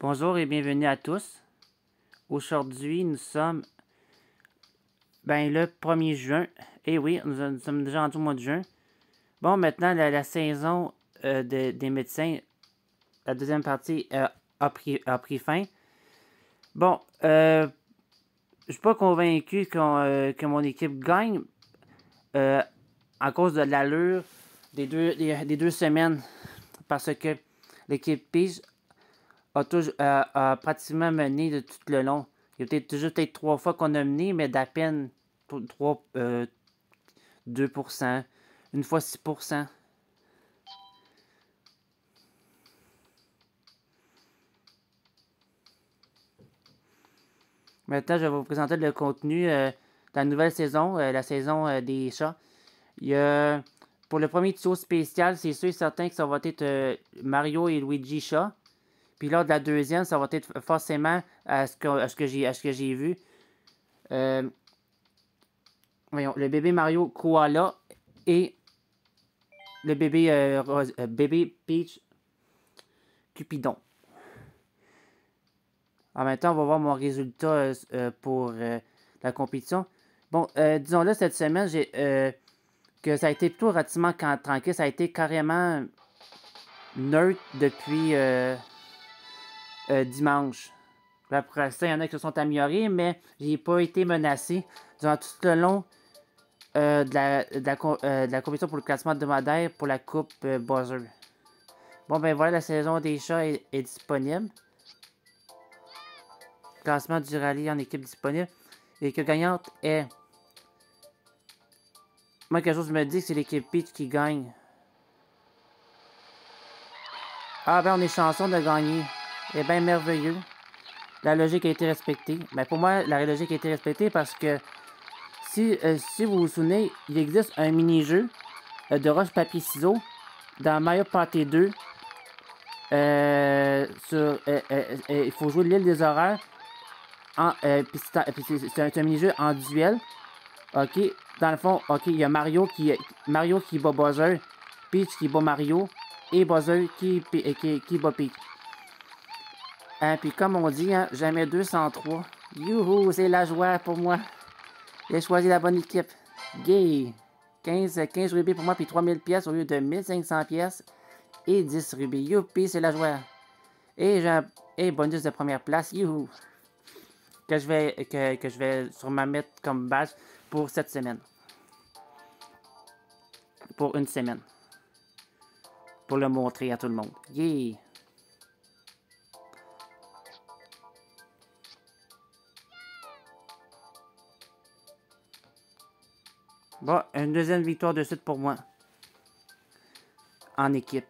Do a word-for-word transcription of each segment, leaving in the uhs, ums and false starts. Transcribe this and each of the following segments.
Bonjour et bienvenue à tous. Aujourd'hui, nous sommes ben, le premier juin. Et oui, nous, nous sommes déjà rendus au mois de juin. Bon, maintenant, la, la saison euh, de, des médecins, la deuxième partie euh, a, pris, a pris fin. Bon, euh, je suis pas convaincu qu'on, euh, que mon équipe gagne euh, à cause de l'allure des deux, des, des deux semaines. Parce que l'équipe Peach a, toujours, euh, a pratiquement mené de tout le long. Il y a peut-être juste peut-être trois fois qu'on a mené, mais d'à peine trois, euh, deux pour cent. Une fois six pour cent. Maintenant, je vais vous présenter le contenu euh, de la nouvelle saison, euh, la saison euh, des chats. Il y a, pour le premier tour spécial, c'est sûr et certain que ça va être euh, Mario et Luigi chat. Puis lors de la deuxième, ça va être forcément à ce que, à ce que j'ai, à ce que j'ai vu. Euh, voyons, le bébé Mario Koala et le bébé, euh, Rose, euh, bébé Peach Cupidon. En même temps, on va voir mon résultat euh, euh, pour euh, la compétition. Bon, euh, disons-le, cette semaine, j'ai euh, que ça a été plutôt relativement tranquille. Ça a été carrément neutre depuis euh, euh, dimanche. Après ça, il y en a qui se sont améliorés, mais j'ai pas été menacé durant tout le long euh, de, la, de, la, euh, de la compétition pour le classement hebdomadaire pour la Coupe euh, Buzzer. Bon, ben voilà, la saison des chats est, est disponible. Classement du rallye en équipe disponible. L'équipe gagnante est... Moi, quelque chose me dit que c'est l'équipe Peach qui gagne. Ah ben, on est chanceux de gagner. Eh bien, merveilleux. La logique a été respectée. Mais pour moi, la logique a été respectée parce que si, euh, si vous vous souvenez, il existe un mini-jeu euh, de roche, papier, ciseaux dans Mario Party deux. Euh, sur, euh, euh, euh, il faut jouer l'île des horreurs. Euh, c'est un, un mini-jeu en duel. Ok, dans le fond, ok, il y a Mario qui, Mario qui bat Bowser, Peach qui bat Mario, et Bowser qui, qui, qui, qui bat Peach. Hein, puis comme on dit, hein, jamais deux sans trois. Youhou, c'est la joie pour moi. J'ai choisi la bonne équipe. Gay. quinze, quinze rubis pour moi, puis trois mille pièces au lieu de mille cinq cents pièces. Et dix rubis. Youpi, c'est la joie. Et j'ai un et bonus de première place. Youhou. Que je vais, que, que je vais sûrement mettre comme badge pour cette semaine. Pour une semaine. Pour le montrer à tout le monde. Yeah! Bon, une deuxième victoire de suite pour moi. En équipe.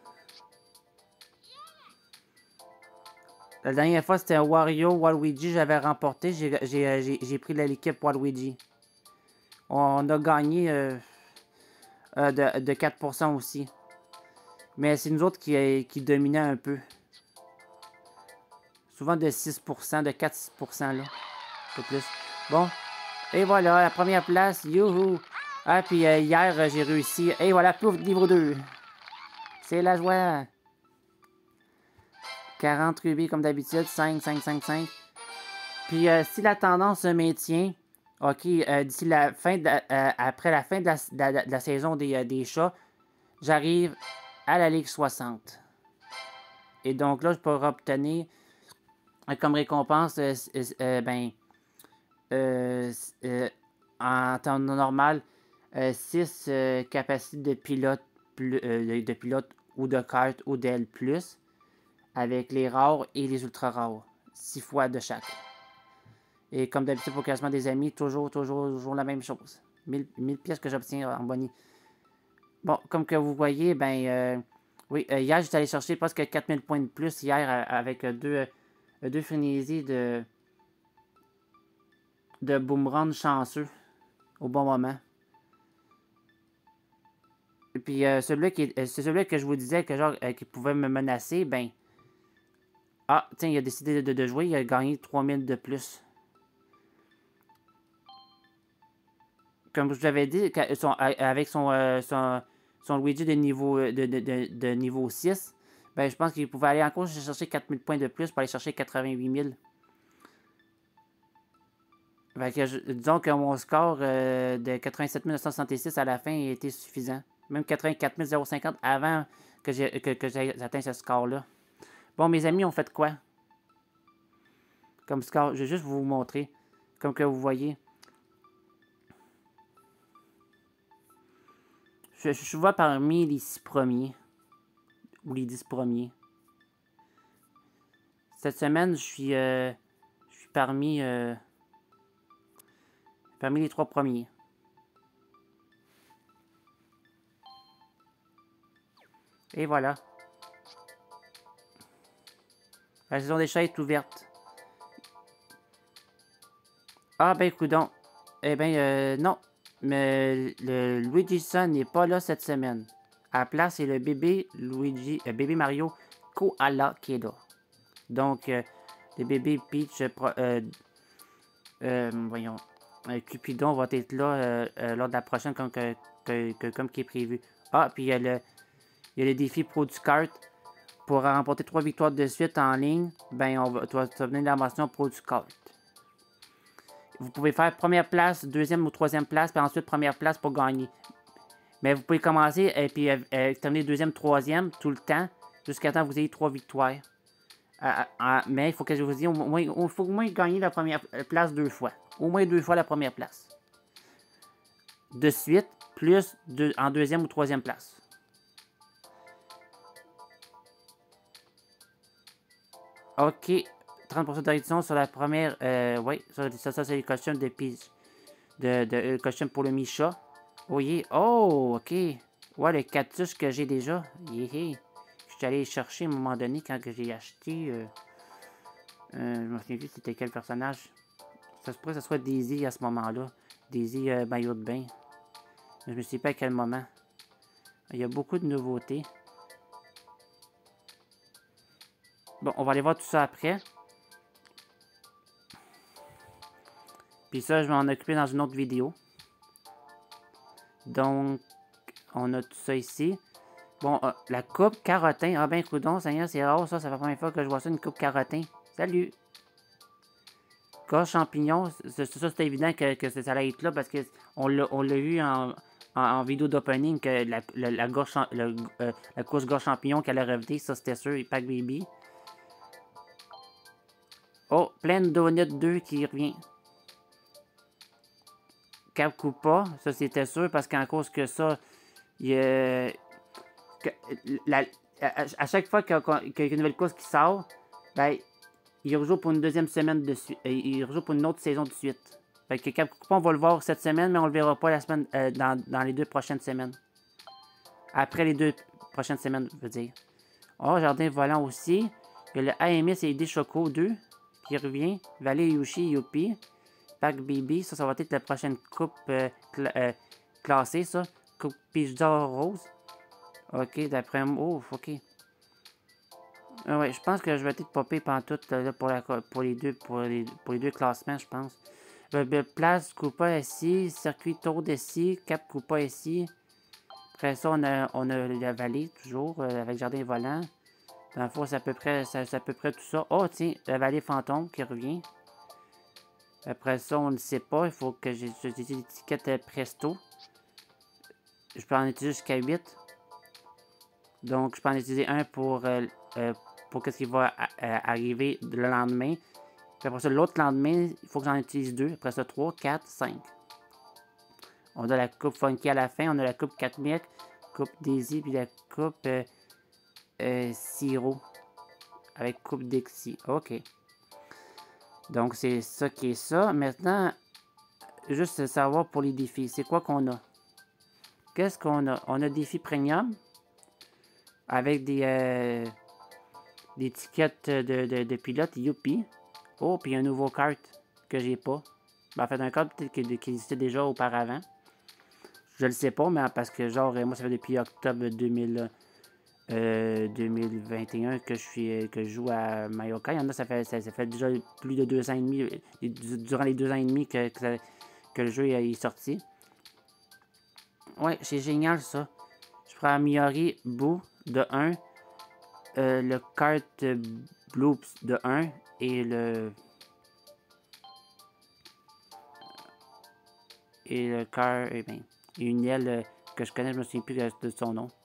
La dernière fois, c'était un Wario, Waluigi, j'avais remporté. J'ai pris l'équipe Waluigi. On a gagné euh, euh, de, de quatre pour cent aussi. Mais c'est nous autres qui, qui dominaient un peu. Souvent de six pour cent, de quatre à six pour cent là. Un peu plus. Bon. Et voilà, la première place. Youhou! Ah, puis euh, hier, euh, j'ai réussi. Et voilà, pouf, niveau deux. C'est la joie. quarante rubis comme d'habitude. cinq, cinq, cinq, cinq. Puis euh, si la tendance se maintient, ok, euh, d'ici la fin, de, euh, après la fin de la, de la, de la saison des, euh, des chats, j'arrive à la Ligue soixante. Et donc là, je pourrais obtenir euh, comme récompense, euh, euh, ben, euh, euh, en temps normal, euh, six euh, capacités de pilote, plus, euh, de pilote ou de kart ou d'L plus, avec les rares et les ultra rares. six fois de chaque. Et comme d'habitude pour le classement des amis, toujours, toujours, toujours la même chose. mille, mille pièces que j'obtiens en bonnie. Bon, comme que vous voyez, ben, euh, oui, euh, hier, j'étais allé chercher presque quatre mille points de plus hier euh, avec euh, deux, euh, deux frénésies de, de boomerang chanceux au bon moment. Et puis, euh, celui-là qui, euh, c'est celui que je vous disais que genre, euh, qui pouvait me menacer, ben, ah, tiens, il a décidé de, de jouer, il a gagné trois mille de plus. Comme je vous avais dit, son, avec son, euh, son, son Luigi de niveau, de, de, de, de niveau six, Ben, je pense qu'il pouvait aller encore chercher quatre mille points de plus pour aller chercher quatre-vingt-huit mille. Fait que je, disons que mon score euh, de quatre-vingt-sept mille neuf cent soixante-six à la fin était suffisant. Même quatre-vingt-quatre mille cinquante avant que j'ai que, que j'ai atteint ce score-là. Bon, mes amis, on fait quoi? Comme score, je vais juste vous montrer. Comme que vous voyez. Je, je suis parmi les six premiers. Ou les dix premiers. Cette semaine, je suis, euh, je suis parmi, euh, parmi les trois premiers. Et voilà. La saison des chats est ouverte. Ah ben, coudonc. Eh ben, euh, non. Mais le Luigi Son n'est pas là cette semaine. À la place, c'est le bébé Luigi, euh, bébé Mario Koala qui est là. Donc, euh, le bébé Peach, euh, euh, voyons, euh, Cupidon va être là euh, euh, lors de la prochaine comme, que, que, que, comme qui est prévu. Ah, puis il y a le, il y a le défi Pro du Kart. Pour remporter trois victoires de suite en ligne, ben, on va, tu vas venir de la mention Pro du Kart. Vous pouvez faire première place, deuxième ou troisième place, puis ensuite première place pour gagner. Mais vous pouvez commencer et puis euh, euh, terminer deuxième, troisième tout le temps, jusqu'à temps que vous ayez trois victoires. Euh, euh, mais il faut que je vous dise, au moins, il faut au moins gagner la première place deux fois. Au moins deux fois la première place. De suite, plus de, en deuxième ou troisième place. Ok, trente pour cent de réduction sur la première. Euh, oui, ça, ça, ça c'est le costume de Peach. De, de, le costume pour le Micha. Oh, yeah. Oh, ok. Ouais, le cactus que j'ai déjà. Yeah. Je suis allé chercher à un moment donné quand j'ai acheté. Euh, euh, je me souviens plus c'était quel personnage. Ça se pourrait que ce soit Daisy à ce moment-là. Daisy euh, maillot de bain. Je me souviens pas à quel moment. Il y a beaucoup de nouveautés. Bon, on va aller voir tout ça après. Puis ça, je vais m'en occuper dans une autre vidéo. Donc, on a tout ça ici. Bon, euh, la coupe carotin. Ah ben, coudonc, Seigneur, c'est rare ça. Ça fait la première fois que je vois ça, une coupe carotin. Salut! Gorge champignon. C'est ça, c'est évident que, que ça allait être là parce qu'on l'a vu en, en, en vidéo d'opening que la, la, la, gorge, la, euh, la course gorge champignon qu'elle a revenue. Ça, c'était sûr. Pack Baby. Oh, plein de Donut deux qui revient. Cap Koopa, ça c'était sûr parce qu'en cause que ça, il y a, que, la, à, à chaque fois qu'il y a une nouvelle course qui sort, ben, il rejoue pour une deuxième semaine de suite. Il rejoue pour une autre saison de suite. Fait que Cap Koopa, on va le voir cette semaine, mais on le verra pas la semaine euh, dans, dans les deux prochaines semaines. Après les deux prochaines semaines, je veux dire. Oh, Jardin Volant aussi. Il y a le A M S et D Choco deux qui revient. Valley Yoshi Youpi. Pack Baby, ça, ça va être la prochaine coupe euh, cl euh, classée, ça. Coupe Peach d'or rose. Ok, d'après moi. Oh, ok. Ah ouais, je pense que je vais peut-être popper pantoute là, pour, la, pour, les deux, pour, les, pour les deux classements, je pense. Euh, place Koopa ici, circuit Tour d'ici, Cap Koopa ici. Après ça, on a, on a la vallée, toujours, euh, avec Jardin Volant. Dans le fond, c'est à peu près, c'est à peu près tout ça. Oh, tiens, la vallée fantôme qui revient. Après ça, on ne sait pas. Il faut que j'utilise l'étiquette Presto. Je peux en utiliser jusqu'à huit. Donc, je peux en utiliser un pour, euh, euh, pour ce qui va euh, arriver le lendemain. Puis après ça, l'autre lendemain, il faut que j'en utilise deux. Après ça, trois, quatre, cinq. On a la coupe Funky à la fin. On a la coupe quatre mille, coupe Daisy, puis la coupe euh, euh, Siro. Avec coupe Dixie. OK. Donc, c'est ça qui est ça. Maintenant, juste savoir pour les défis. C'est quoi qu'on a? Qu'est-ce qu'on a? On a défi premium. Avec des, euh, des étiquettes de, de, de pilote. Youpi. Oh, puis un nouveau kart que j'ai pas. Ben, en fait, un kart peut-être qui, qui existait déjà auparavant. Je le sais pas, mais parce que genre, moi, ça fait depuis octobre deux mille, euh, deux mille vingt et un que je suis que je joue à Mario Kart. Il y en a, ça fait, ça, ça fait déjà plus de deux ans et demi, durant les deux ans et demi que, que, ça, que le jeu est sorti. Ouais, c'est génial ça. Je pourrais améliorer Boo de un. euh, le carte Bloops de un et le... Et le cœur, eh bien, une aile euh, que je connais, je me souviens plus de, de son nom.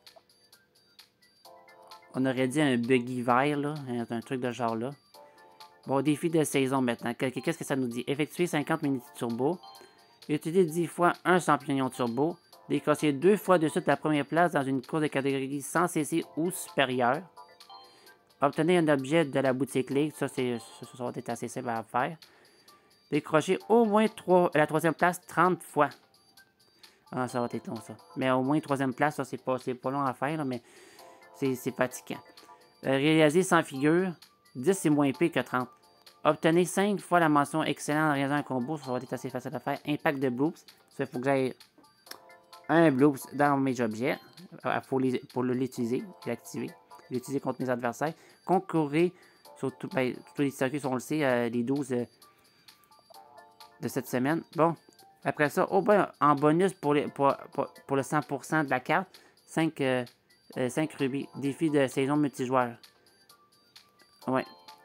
On aurait dit un buggy vert, là, un, un truc de genre là. Bon, défi de saison maintenant. Qu'est-ce que ça nous dit? Effectuer cinquante minutes turbo. Utiliser dix fois un champignon turbo. Décrocher deux fois de suite la première place dans une course de catégorie cent C C ou supérieure. Obtenir un objet de la boutique League. Ça, c'est, ça va être assez simple à faire. Décrocher au moins trois, la troisième place trente fois. Ah, ça va être long, ça. Mais au moins troisième place, ça, c'est pas, pas long à faire, là, mais c'est fatigant. Euh, réaliser cent figures. dix, c'est moins pire que trente. Obtenir cinq fois la mention excellent en réalisant un combo. Ça va être assez facile à faire. Impact de bloops. Ça, il faut que j'aille un bloops dans mes objets. Euh, pour l'utiliser et l'activer. L'utiliser contre mes adversaires. Concourir sur tout, ben, tous les circuits, on le sait, euh, les douze euh, de cette semaine. Bon. Après ça, oh ben, en bonus pour, les, pour, pour, pour le cent pour cent de la carte, cinq, euh, euh, cinq rubis. Défi de saison multijoueur. Ouais.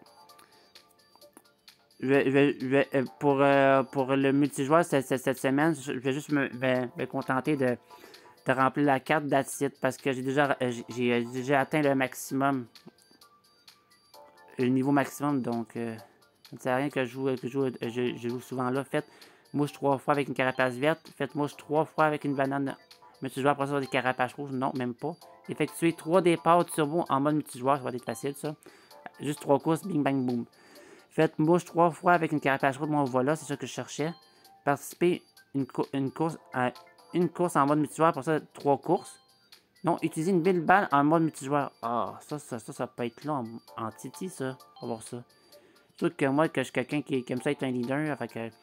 Je vais, je vais, je vais, euh, pour, euh, pour le multijoueur cette, cette semaine, je vais juste me, me, me contenter de, de remplir la carte d'Atsit parce que j'ai déjà, j'ai déjà atteint le maximum. Le niveau maximum, donc euh, ça ne sert à rien que je joue, que je joue, je, je joue souvent là. Faites mouche trois fois avec une carapace verte. Faites mouche trois fois avec une banane multijoueur. Après ça, des carapaces rouges. Non, même pas. Effectuer trois départs turbo en mode multijoueur. Ça va être facile, ça. Juste trois courses. Bing, bang, boom. Faites mouche trois fois avec une carapace rouge. Bon, voilà, c'est ça que je cherchais. Participer une, une course à une course en mode multijoueur. Pour ça, trois courses. Non, utiliser une bille balle en mode multijoueur. Ah, ça, ça, ça, ça peut être là en, en titi, ça. On va voir ça. Surtout que moi, que je suis quelqu'un qui, qui aime ça être un leader. Fait que...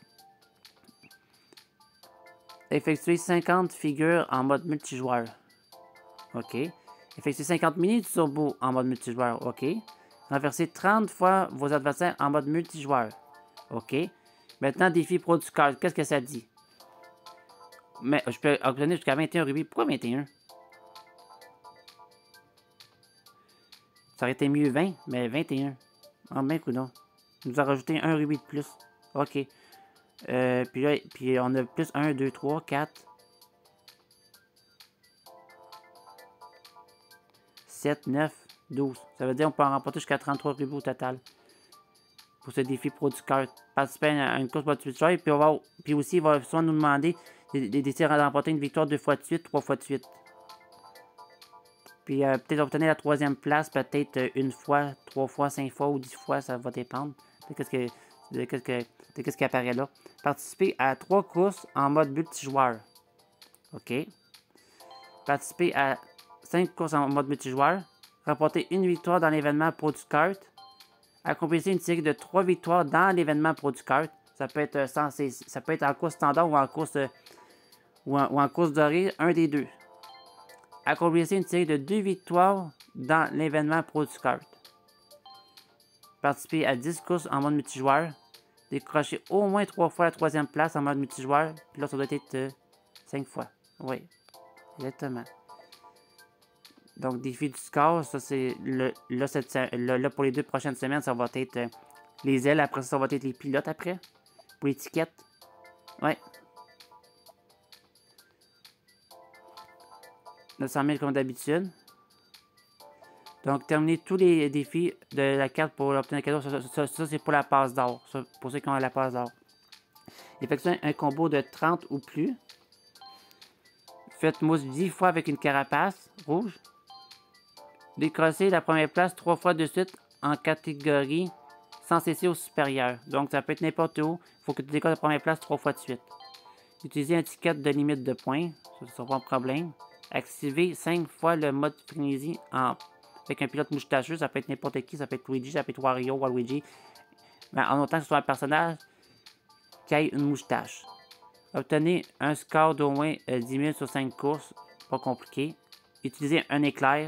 Effectuer cinquante figures en mode multijoueur. OK. Effectuer cinquante minutes turbo en mode multijoueur. OK. Renverser trente fois vos adversaires en mode multijoueur. OK. Maintenant, défi pro du card. Qu'est-ce que ça dit? Mais je peux obtenir jusqu'à vingt et un rubis. Pourquoi vingt et un? Ça aurait été mieux vingt, mais vingt et un. Ah, ben, coudonc. Il nous a rajouté un rubis de plus. OK. Euh, puis là, puis on a plus un, deux, trois, quatre, sept, neuf, douze. Ça veut dire qu'on peut en remporter jusqu'à trente-trois rubis au total. Pour ce défi pro du cœur. Participer à une course multijoueur. Puis, on va, puis aussi, il va souvent nous demander d'essayer de remporter une victoire deux fois de suite, trois fois de suite. Puis euh, peut-être obtenir la troisième place, peut-être euh, une fois, trois fois, cinq fois ou dix fois, ça va dépendre. Qu'est-ce que, qu'est-ce que, qu'est-ce qui apparaît là. Participer à trois courses en mode multijoueur. OK. Participer à cinq courses en mode multijoueur. Remporter une victoire dans l'événement Pro du Kart. Accomplir une série de trois victoires dans l'événement Pro du Kart. Ça peut être censé, ça peut être en course standard ou en course euh, ou, en, ou en course dorée, un des deux. Accomplir une série de deux victoires dans l'événement Pro du Kart. Participer à dix courses en mode multijoueur. Décrocher au moins trois fois la troisième place en mode multijoueur. Puis là, ça doit être euh, cinq fois. Oui, exactement. Donc, défi du score, ça c'est le, là, cette, là, là, pour les deux prochaines semaines, ça va être euh, les ailes. Après ça, ça va être les pilotes après. Pour l'étiquette. Ouais. neuf cent mille comme d'habitude. Donc, terminer tous les défis de la carte pour obtenir un cadeau. Ça, ça, ça, ça c'est pour la passe d'or. Pour ceux qui ont la passe d'or. Effectuez un combo de trente ou plus. Faites mousse dix fois avec une carapace rouge. Décrocher la première place trois fois de suite en catégorie cent C C au supérieur. Donc, ça peut être n'importe où. Il faut que tu décroches la première place trois fois de suite. Utiliser un ticket de limite de points. Ça ne sera pas un problème. Activer cinq fois le mode frénésie en, avec un pilote moustacheux. Ça peut être n'importe qui. Ça peut être Luigi, ça peut être Wario, Waluigi. Mais en autant que ce soit un personnage qui ait une moustache. Obtenez un score d'au moins euh, dix mille sur cinq courses. Pas compliqué. Utilisez un éclair.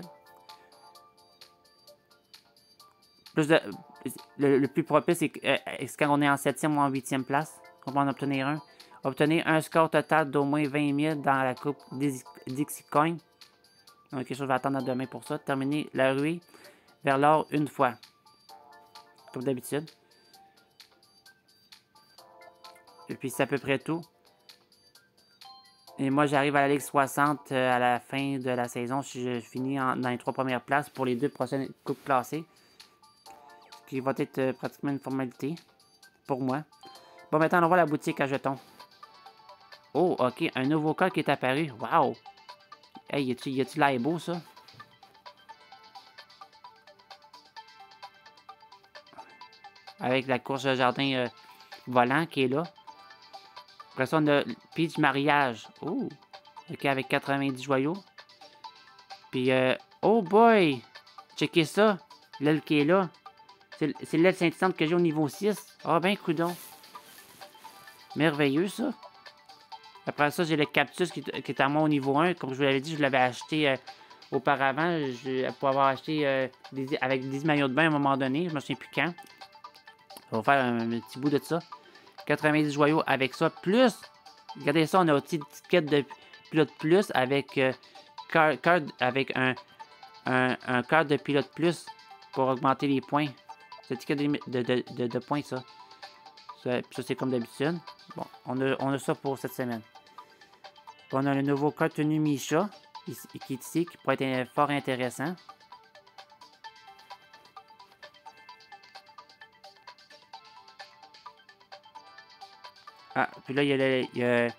Plus de, le, le plus propice, c'est euh, quand on est en septième ou en huitième place. On va en obtenir un. Obtenir un score total d'au moins vingt mille dans la coupe Dixie Coin. Donc, quelque chose, je vais attendre à demain pour ça. Terminer la ruée. vers l'or une fois. Comme d'habitude. Et puis c'est à peu près tout. Et moi j'arrive à la Ligue soixante euh, à la fin de la saison si je finis en, dans les trois premières places pour les deux prochaines coupes classées. Ce qui va être euh, pratiquement une formalité pour moi. Bon, maintenant on voit la boutique à jetons. Oh, ok, un nouveau code qui est apparu. Wow! Hey, y a-tu y a-tu l'air beau ça? Avec la course de jardin euh, volant qui est là. Après ça, on a Peach Mariage. Oh! Ok, avec quatre-vingt-dix joyaux. Puis, euh, oh boy! Checkez ça! L'aile qui est là. C'est l'aile scintillante que j'ai au niveau six. Ah, oh, ben, coudonc. Merveilleux, ça. Après ça, j'ai le cactus qui, qui est à moi au niveau un. Comme je vous l'avais dit, je l'avais acheté euh, auparavant. Je, pour avoir acheté euh, des, avec dix maillots de bain à un moment donné. Je me souviens plus quand. On va faire un, un petit bout de ça. quatre-vingt-dix joyaux avec ça. Plus, regardez ça, on a aussi une étiquette de pilote plus avec, euh, card, card, avec un, un, un card de pilote plus pour augmenter les points. C'est étiquette de, de, de, de, de points, ça. Ça, ça c'est comme d'habitude. Bon, on a, on a ça pour cette semaine. Puis on a le nouveau card tenue Misha ici, qui est ici, qui pourrait être fort intéressant. Ah, puis là, il y a le... Il y a,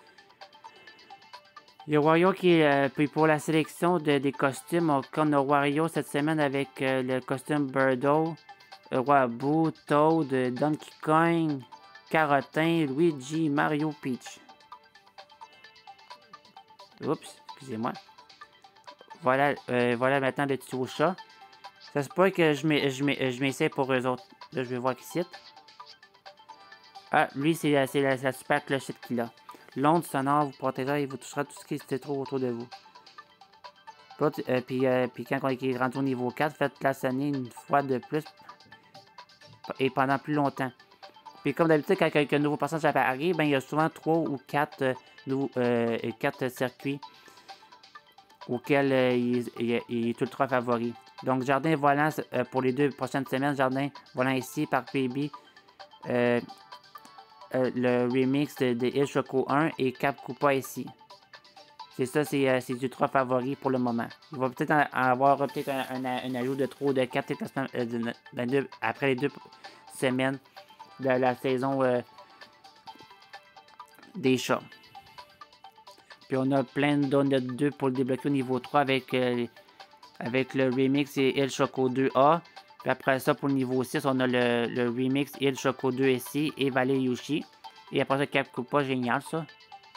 il y a Wario qui est... Euh, puis pour la sélection de, des costumes, on, on a Wario cette semaine avec euh, le costume Birdo, euh, Roi Boo, Toad, Donkey Kong, Carotin, Luigi, Mario, Peach. Oups, excusez-moi. Voilà, euh, voilà maintenant le petit chat. Ça se peut que je m'essaie pour eux autres. Là, je vais voir qui c'est. Ah, lui, c'est la, la, la super clochette qu'il a. L'onde sonore vous protégera et vous touchera tout ce qui se trouve autour de vous. Puis, euh, puis, euh, puis quand on est rendu au niveau quatre, faites-la sonner une fois de plus et pendant plus longtemps. Puis comme d'habitude, quand un nouveau personnage apparaît, ben, il y a souvent trois ou quatre euh, nouveaux, euh, quatre circuits auxquels euh, il, il, il est ultra favori. Donc, jardin volant euh, pour les deux prochaines semaines, jardin volant ici par P B. Euh, Euh, le remix de, de Il Choco un et Cap Koopa ici. C'est ça, c'est euh, ultra favori pour le moment. Il va peut-être avoir peut-être un, un, un ajout de trois ou de quatre euh, de, de, de, après les deux semaines de la saison euh, des chats. Puis on a plein de donuts deux pour le débloquer au niveau trois avec, euh, avec le remix et Il Choco deux A. Puis après ça, pour le niveau six, on a le, le remix Il Choco deux ici et Valley Yoshi. Et après ça, Cap Koopa, génial ça.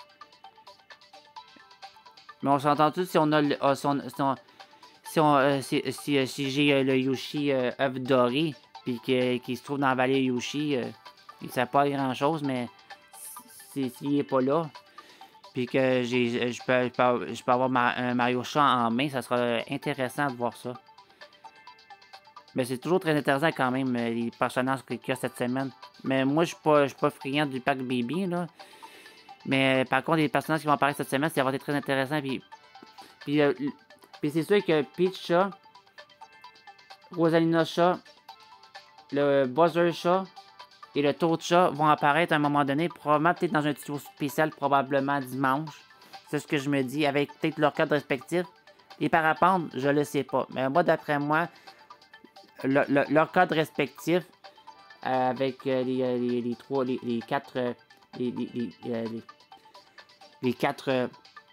Mais on s'entend tous si on a le. Oh, si on, si, on, si, on, euh, si, si, si j'ai euh, le Yoshi euh, œuf doré, puis qu'il qu se trouve dans la Valley Yoshi, euh, il ne sert pas à grand chose, mais s'il si, n'est pas là, puis que j'ai je peux, peux, peux avoir ma, un Mario Chat en main, ça sera intéressant de voir ça. Mais c'est toujours très intéressant quand même, les personnages qu'il y a cette semaine. Mais moi, je ne suis pas friand du pack Baby, là. Mais par contre, les personnages qui vont apparaître cette semaine, ça va être très intéressant. Puis, puis, euh, puis c'est sûr que Peach Chat, Rosalina Chat, le Buzzer Chat et le Toad Chat vont apparaître à un moment donné, probablement peut-être dans un tuto spécial, probablement dimanche. C'est ce que je me dis, avec peut-être leur cadre respectif. Les parapentes, je le sais pas. Mais moi, d'après moi, le, le, leur cadre respectif, euh, avec euh, les, les, les trois, les, les quatre, euh, les, les, les, les, les quatre, euh,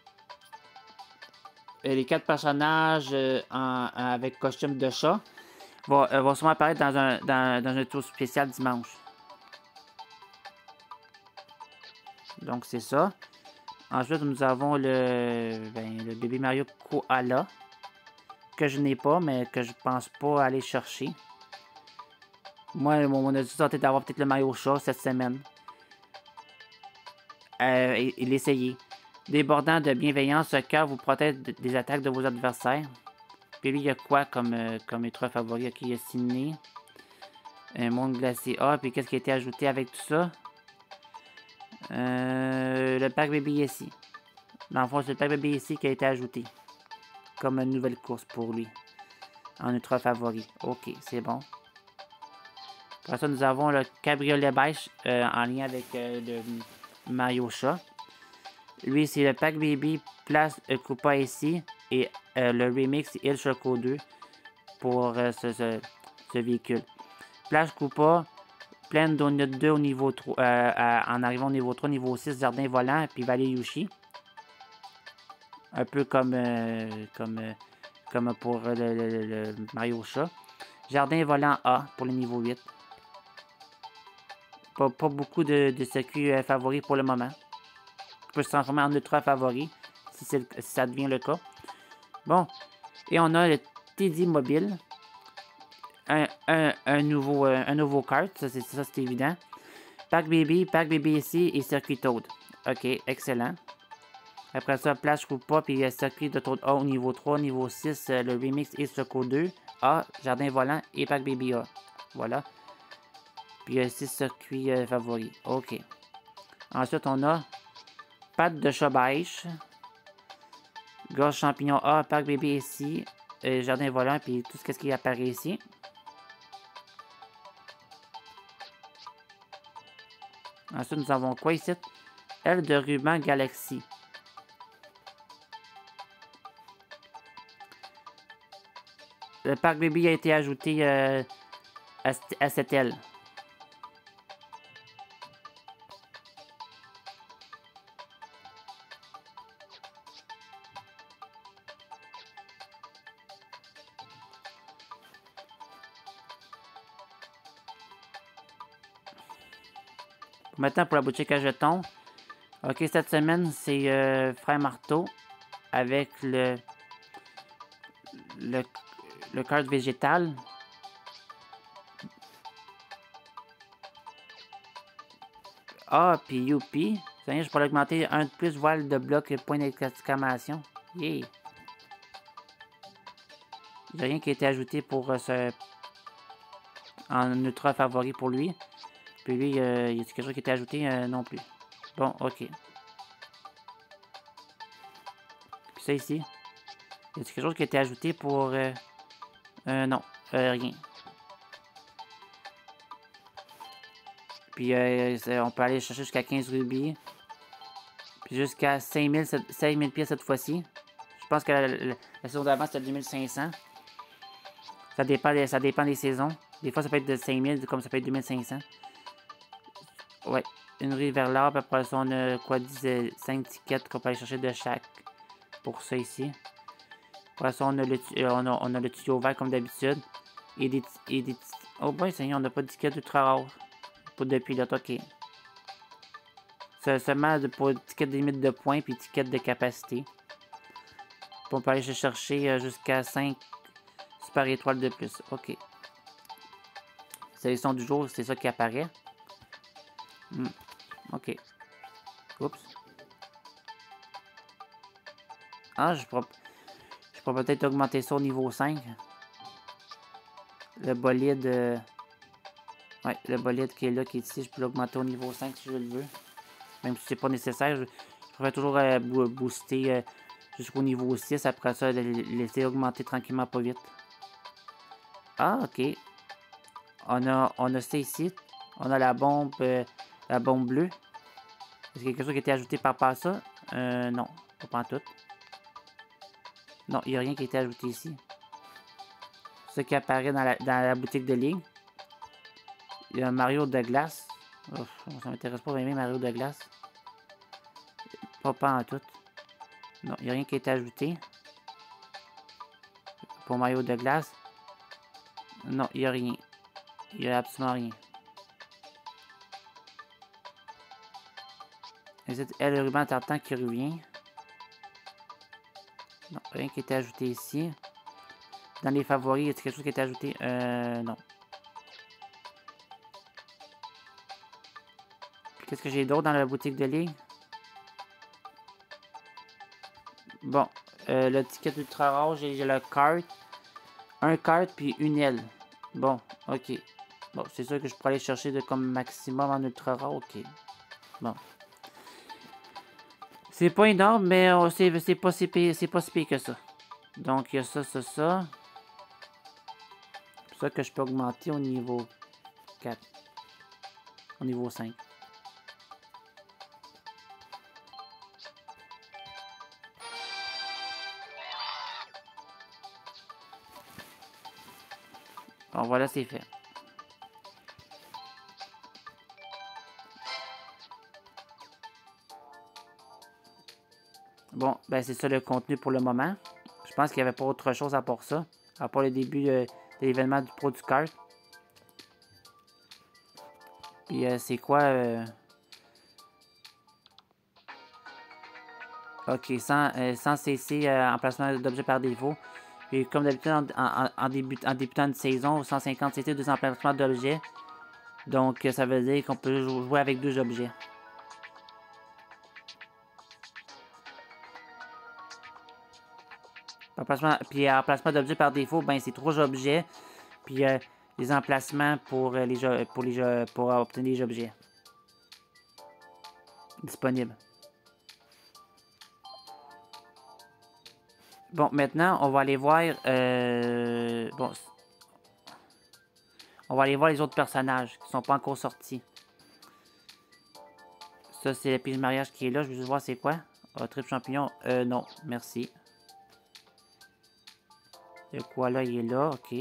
les quatre personnages euh, en, en, avec costume de chat, vont, euh, vont sûrement apparaître dans un, dans, dans un tour spécial dimanche. Donc c'est ça. Ensuite, nous avons le, ben, le bébé Mario Koala, que je n'ai pas, mais que je pense pas aller chercher. Moi, mon objectif était d'avoir peut-être le Mario Chat cette semaine. Euh, et et l'essayer. Débordant de bienveillance, ce cœur vous protège des attaques de vos adversaires. Puis lui, il y a quoi comme, euh, comme étoile favori? Ok, il y a Ciné. Un monde glacé A. Puis qu'est-ce qui a été ajouté avec tout ça? Euh, le pack Baby ici. Dans le fond, c'est le pack Baby ici qui a été ajouté. Comme une nouvelle course pour lui. en ultra favori. Ok, c'est bon. Après ça, nous avons le Cabriolet Beige euh, en lien avec euh, le Mario Chat. Lui, c'est le Pack Baby Place Koopa ici et euh, le remix Il Choco deux pour euh, ce, ce, ce véhicule. Plage Koopa, Plaine Donut deux au niveau trois, euh, à, en arrivant au niveau trois, niveau six, Jardin Volant, puis Vallée Yoshi. Un peu comme, euh, comme, euh, comme pour le, le, le Mario Chat. Jardin Volant A pour le niveau huit. Pas, pas beaucoup de, de circuits euh, favoris pour le moment. On peut se transformer en ultra favori si, si ça devient le cas. Bon, et on a le Teddy Mobile. Un, un, un, nouveau, euh, un nouveau kart, ça c'est évident. Pack Baby, Pack Baby ici et Circuit Toad. Ok, excellent. Après ça, Plage Koopa puis euh, Circuit de Toad A au niveau trois, niveau six, euh, le remix et Choco deux. A, Jardin Volant et Pack Baby A. Voilà. Puis euh, six circuits euh, favoris. Ok. Ensuite, on a Pâte de chat beige. Gorge champignon A, Pack Baby ici. Euh, Jardin Volant puis tout ce qui apparaît ici. Ensuite, nous avons quoi ici? Aile de ruban Galaxy. Le Pack Baby a été ajouté euh, à, à cette aile. Maintenant, pour la boutique à jetons. Ok, cette semaine, c'est euh, Frère Marteau avec le, le, le carte végétal. Ah, puis Youpi. Ça y est, je pourrais augmenter un de plus voile de bloc et point d'exclamation. Yeah! Il n'y a rien qui a été ajouté pour euh, ce. En ultra favori pour lui. Puis lui, euh, il y a quelque chose qui a été ajouté euh, non plus. Bon, ok. Puis ça ici. Il y a quelque chose qui a été ajouté pour... Euh, euh, non, euh, rien. Puis euh, on peut aller chercher jusqu'à quinze rubis. Puis jusqu'à cinq mille pièces cette fois-ci. Je pense que la, la, la saison d'avant c'était deux mille cinq cents. Ça dépend, des, ça dépend des saisons. Des fois ça peut être de cinq mille comme ça peut être deux mille cinq cents. Ouais, une rue vers l'arbre. Après ça on a quoi, cinq tickets qu'on peut aller chercher de chaque. Pour ça ici. Après ça on a le, on a, on a le tuyau vert comme d'habitude. Et des, et des... Oh boy, ça y est, on n'a pas de ticket ultra rare. Pour de pilote, ok. C'est seulement pour ticket de limite de points puis ticket de capacité. Puis on peut aller chercher jusqu'à cinq super étoiles de plus. Ok. Sélection du jour, c'est ça qui apparaît. Hmm. Ok. Oups. Ah, je pourrais, je pourrais peut-être augmenter ça au niveau cinq. Le bolide... Euh... Ouais, le bolide qui est là, qui est ici, je peux l'augmenter au niveau cinq si je le veux. Même si c'est pas nécessaire, je, je pourrais toujours euh, booster euh, jusqu'au niveau six. Après ça, laisser augmenter tranquillement pas vite. Ah, ok. On a, on a ça ici. On a la bombe, euh, la bombe bleue. Est-ce qu'il y a quelque chose qui a été ajouté par rapport à ça? Euh, non, pas en tout. Non, il n'y a rien qui a été ajouté ici. Ce qui apparaît dans la, dans la boutique de ligne. Il y a un Mario de glace. Ouf, ça m'intéresse pas vraiment Mario de glace. Pas, pas en tout. Non, il n'y a rien qui a été ajouté. Pour Mario de glace. Non, il n'y a rien. Il n'y a absolument rien. Elle, le ruban tartan qui revient. Non, rien qui a été ajouté ici. Dans les favoris, y a-t-il quelque chose qui a été ajouté? Euh, non. Qu'est-ce que j'ai d'autre dans la boutique de ligne? Bon, euh, le ticket ultra rare, j'ai le cart. Un cart puis une aile. Bon, ok. Bon, c'est sûr que je pourrais aller chercher de comme maximum en ultra rare, ok. Bon. C'est pas énorme, mais c'est pas si pire, c'est pas si pire que ça. Donc, il y a ça, ça, ça. pour ça que je peux augmenter au niveau quatre. Au niveau cinq. Bon, voilà, c'est fait. Bon, ben c'est ça le contenu pour le moment. Je pense qu'il n'y avait pas autre chose à part ça. À part le début euh, de l'événement du Pro du Kart. Puis euh, c'est quoi... Euh... Ok, cent, euh, cent C C euh, emplacement d'objet par défaut. Puis comme d'habitude, en, en, en, début, en débutant une saison, cent cinquante C C, deux emplacements d'objets. Donc ça veut dire qu'on peut jouer avec deux objets. Emplacement, puis emplacement d'objets par défaut, ben c'est trois objets. Puis euh, les emplacements pour, euh, les jeux, pour, les jeux, pour obtenir les objets disponibles. Bon, maintenant, on va aller voir... Euh, bon, on va aller voir les autres personnages qui ne sont pas encore sortis. Ça, c'est la pile de mariage qui est là. Je veux juste voir c'est quoi. Oh, triple champignon. Euh, non, merci. Le quoi là, il est là. Ok.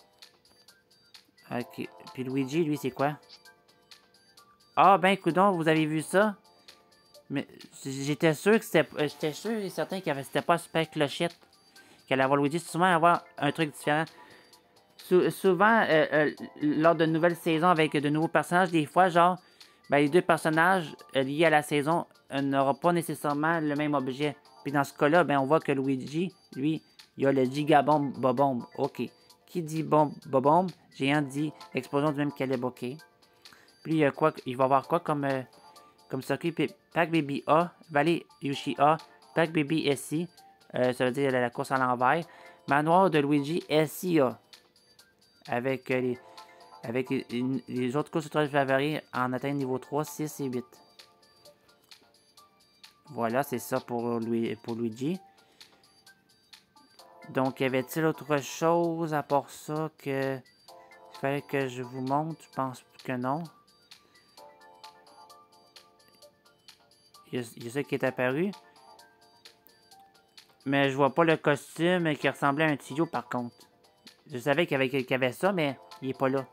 Ok. Puis Luigi, lui, c'est quoi? Ah, ben, coudonc, vous avez vu ça? Mais j'étais sûr que c'était... J'étais sûr et certain que c'était pas Super Clochette. Qu'elle allait avoir Luigi. Souvent, avoir un truc différent. Sou souvent, euh, euh, lors de nouvelles saisons avec de nouveaux personnages, des fois, genre, ben, les deux personnages euh, liés à la saison euh, n'auront pas nécessairement le même objet. Puis dans ce cas-là, ben, on voit que Luigi, lui, il a le Gigabomb Bobomb. OK. Qui dit bomb Bobomb? Géant dit explosion du même calibre. OK. Puis il, quoi, il va avoir quoi comme, euh, comme circuit? Pack Baby A, Valley Yoshi A, Pack Baby S I, euh, ça veut dire la course à l'envers. Manoir de Luigi S I A. Avec, euh, les, avec les, les autres courses de favoris en atteindre niveau trois, six et huit. Voilà, c'est ça pour, lui, pour Luigi. Donc, y avait-il autre chose à part ça que il fallait que je vous montre? Je pense que non. Il y a, il y a ça qui est apparu. Mais je vois pas le costume qui ressemblait à un tuyau par contre. Je savais qu'il y avait, qu'il y avait ça, mais il est pas là.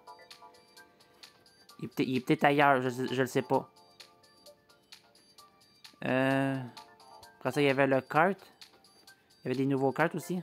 Il est peut-être ailleurs, je, je le sais pas. Euh, après ça, il y avait le kart. Il y avait des nouveaux cartes aussi.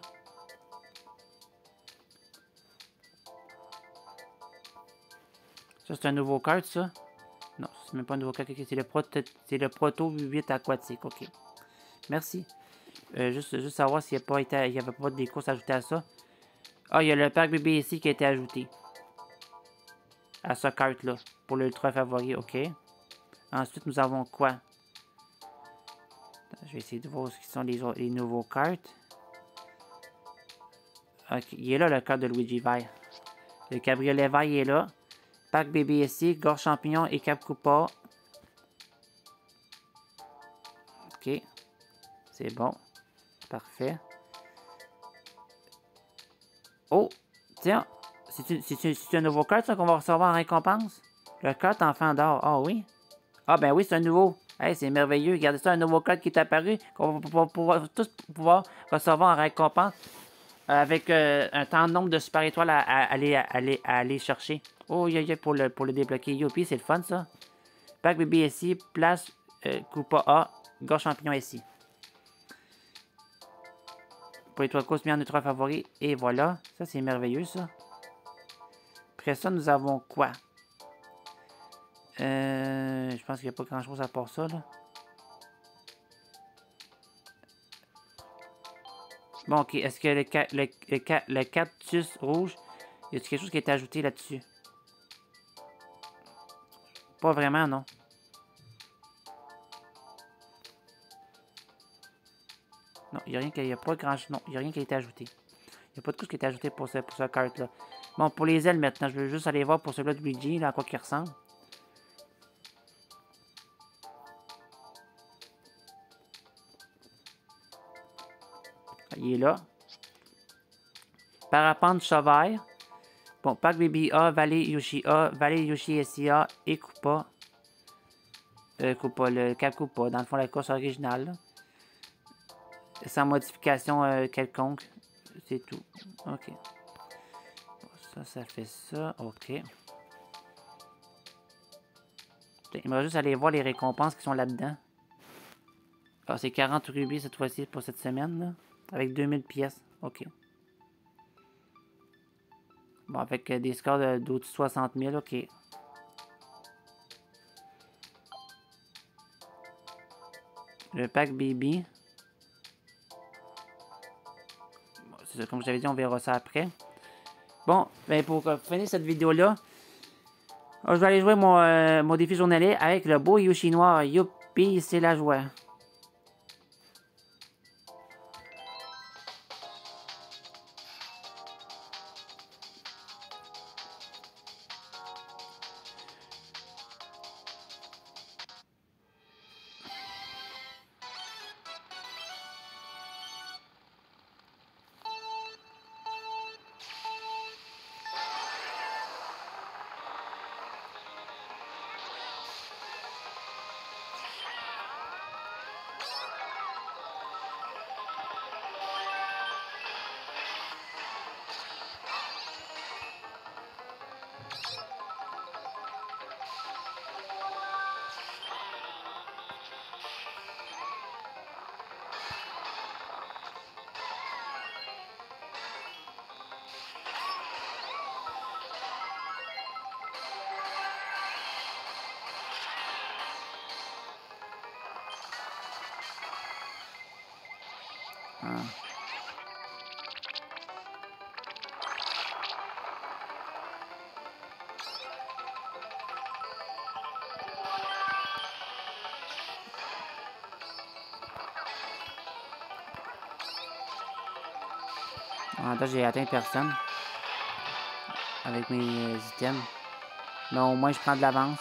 Ça, c'est un nouveau kart, ça? Non, c'est même pas un nouveau kart. C'est le, proto, le Proto huit aquatique. OK. Merci. Euh, juste, juste savoir s'il n'y avait pas des courses ajoutées à ça. Ah, il y a le pack B B ici qui a été ajouté. À ce kart-là. Pour l'ultra favori. OK. Ensuite, nous avons quoi? Je vais essayer de voir ce qui sont les, les nouveaux cartes. Ok, il est là le carte de Luigi vert. Le cabriolet vert il est là. Pack B B ici, gorge champignon et cap coupa. Ok. C'est bon. Parfait. Oh! Tiens! C'est un nouveau carte ça qu'on va recevoir en récompense? Le carte enfant d'or. Ah oui? Ah ben oui, c'est un nouveau. Hey, c'est merveilleux. Regardez ça, un nouveau code qui est apparu. Qu'on va pouvoir, tous pouvoir recevoir en récompense. Avec euh, un temps nombre de super étoiles à, à, à, aller, à, aller, à aller chercher. Oh, yeah, yeah, pour le, pour le débloquer. Youpi, c'est le fun, ça. Pack B B ici, place euh, Coupa A, gorge champignon ici. Pour les trois courses mis en ultra favoris. Et voilà. Ça, c'est merveilleux, ça. Après ça, nous avons quoi? Euh, je pense qu'il n'y a pas grand-chose à part ça, là. Bon, ok. Est-ce que le, le, le, le cactus rouge, y a quelque chose qui est ajouté là-dessus? Pas vraiment, non. Non, il n'y a rien qui a pas grand non, il y a rien qui a été ajouté. Il n'y a pas de couche qui a été ajouté pour ce, pour ce carte-là. Bon, pour les ailes maintenant, je veux juste aller voir pour celui-là de Luigi, là, à quoi qu'il ressemble. Il est là. Parapente chat vert. Bon, Pack Baby A, Valley Yoshi A, Valley Yoshi S I A et Koopa. Euh, Koopa, le Cap Koopa, dans le fond, la course originale. Là. Sans modification euh, quelconque. C'est tout. OK. Bon, ça, ça fait ça. OK. Il va juste aller voir les récompenses qui sont là-dedans. Ah, c'est quarante rubis cette fois-ci pour cette semaine, là. Avec deux mille pièces. OK. Bon, avec euh, des scores d'au-dessus de soixante mille. OK. Le pack baby. Bon, c'est ça, comme je l'avais dit, on verra ça après. Bon, ben pour euh, finir cette vidéo-là, je vais aller jouer mon, euh, mon défi journalier avec le beau Yoshi noir. Youpi, c'est la joie. Ah. En fait, j'ai atteint personne avec mes euh, items. Mais au moins, je prends de l'avance.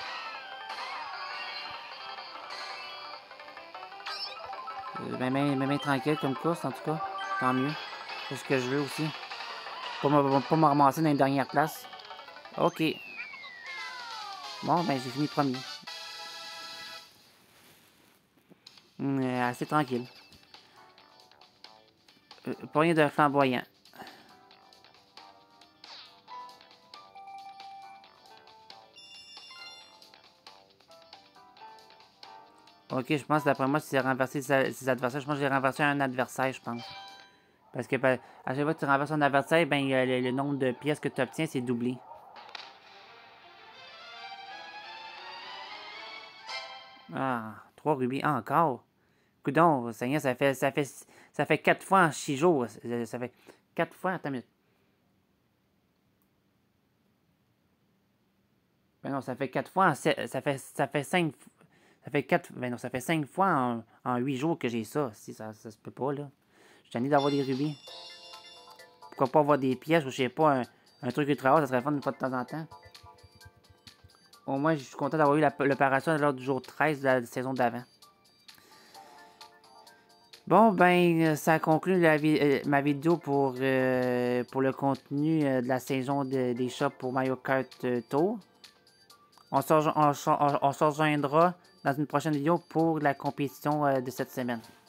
Euh, ben, ben, ben, ben tranquille comme course, en tout cas. Tant mieux. C'est ce que je veux aussi. Pas me, pas me ramasser dans les dernières places. OK. Bon, ben, j'ai fini premier. Hum, euh, assez tranquille. Euh, pas rien de flamboyant. OK, je pense, d'après moi, si c'est renverser ses, ses adversaires, je pense que j'ai renversé un adversaire, je pense. Parce que à chaque fois que tu renverses un adversaire, ben, le, le nombre de pièces que tu obtiens, c'est doublé. Ah, trois rubis, ah, encore. Coudon, Seigneur, ça fait, ça fait, ça fait quatre fois en six jours. Ça fait quatre fois, attends une minute. Ben non, ça fait quatre fois en sept, ça fait, ça fait cinq, ça fait quatre, ben non, ça fait cinq fois en, en huit jours que j'ai ça. Si, ça, ça se peut pas, là. Je suis tanné d'avoir des rubis. Pourquoi pas avoir des pièces ou je sais pas, un, un truc ultra rare, ça serait fun une fois de temps en temps. Au moins, je suis content d'avoir eu l'opération lors du jour treize de la saison d'avant. Bon, ben, ça conclut la vi euh, ma vidéo pour, euh, pour le contenu euh, de la saison de, des shops pour Mario Kart euh, Tour. On se, on, on, on se rejoindra dans une prochaine vidéo pour la compétition euh, de cette semaine.